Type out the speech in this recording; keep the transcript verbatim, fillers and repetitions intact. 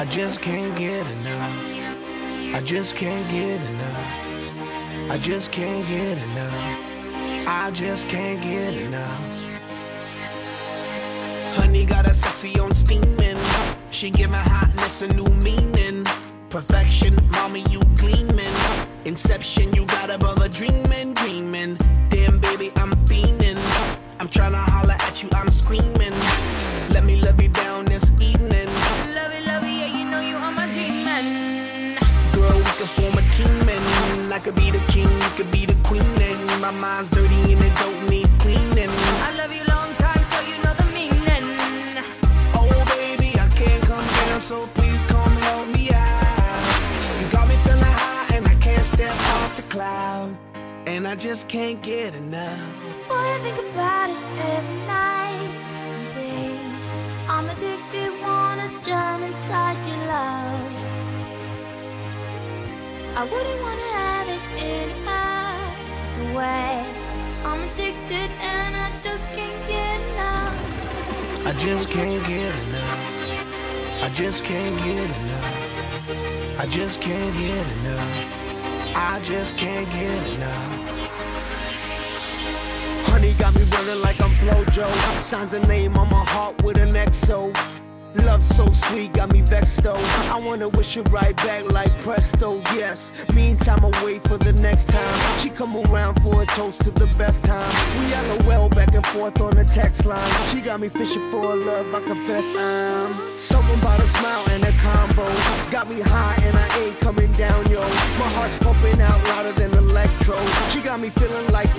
I just can't get enough. I just can't get enough. I just can't get enough. I just can't get enough. Honey got a sexy on steaming. She giving hotness a new meaning. Perfection, mommy, you gleaming. Inception, you got a brother dreaming, dreaming. Damn, baby, I'm fiending. I'm tryna holler at you, I'm screaming. Let me love you down this evening. Love it, love it, yeah, you know you are my demon. Girl, we could form a team and I could be the king, you could be the queen. And my mind's dirty and it don't need cleaning. I love you long time, so you know the meaning. Oh, baby, I can't come down, so please come help me out. You got me feeling high and I can't step off the cloud. And I just can't get enough. Boy, I think about it every night and day. I'm addicted, wanna jump inside your love. I wouldn't wanna have it any other way. I'm addicted and I just can't get enough. I just can't get enough. I just can't get enough. I just can't get enough. I just can't get enough. Honey got me running like I'm Flojo. Signs a name on my heart with an X O. Love so sweet, got me vexed though. I wanna wish it right back like presto, yes. Meantime, I wait for the next time. She come around for a toast to the best time. We LOL back and forth on the text line. She got me fishing for a love, I confess I'm something about a smile and a combo. Got me high and I ain't coming down, yo. My heart's pumping out louder than electro. She got me feeling like